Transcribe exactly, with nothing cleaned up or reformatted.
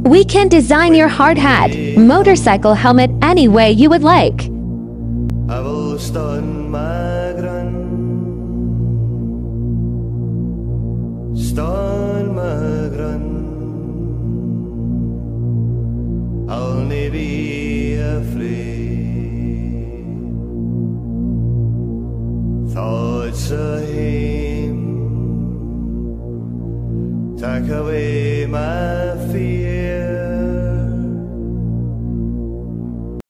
We can design your hard hat, motorcycle helmet any way you would like. I will staan my gran, staan my gran. I'll never be afraid. Thoughts of him take away